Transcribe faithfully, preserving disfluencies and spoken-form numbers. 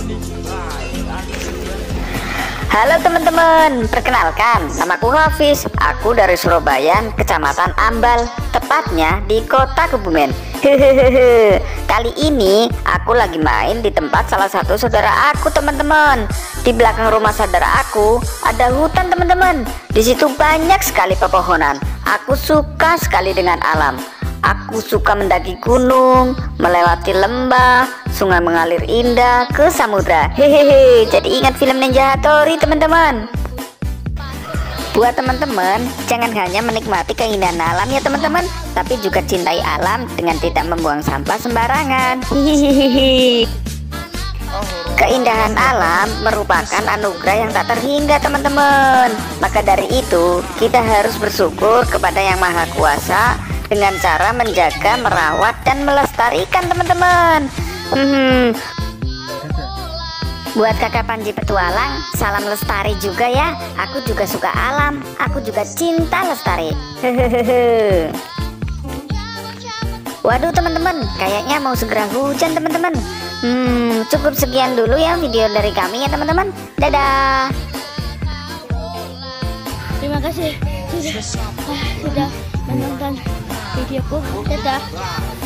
Halo teman-teman, perkenalkan, namaku Hafiz. Aku dari Surabaya, Kecamatan Ambal, tepatnya di Kota Kebumen. Hehehe. Kali ini aku lagi main di tempat salah satu saudara aku, teman-teman. Di belakang rumah saudara aku ada hutan, teman-teman. Di situ banyak sekali pepohonan. Aku suka sekali dengan alam. Aku suka mendaki gunung, melewati lembah, sungai mengalir indah ke samudra. Hehehe, jadi ingat film Ninja Hattori, teman-teman. Buat teman-teman, jangan hanya menikmati keindahan alam ya teman-teman, tapi juga cintai alam dengan tidak membuang sampah sembarangan. Hihihi. Keindahan alam merupakan anugerah yang tak terhingga, teman-teman. Maka dari itu, kita harus bersyukur kepada Yang Maha Kuasa dengan cara menjaga, merawat, dan melestarikan, teman-teman. Hmm. Buat kakak Panji Petualang, salam lestari juga ya. Aku juga suka alam, aku juga cinta lestari. Hehehe. Waduh teman-teman, kayaknya mau segera hujan, teman-teman. Hmm, cukup sekian dulu ya video dari kami ya teman-teman. Dadah. Terima kasih sudah, ah, sudah menonton videoku. Dadah.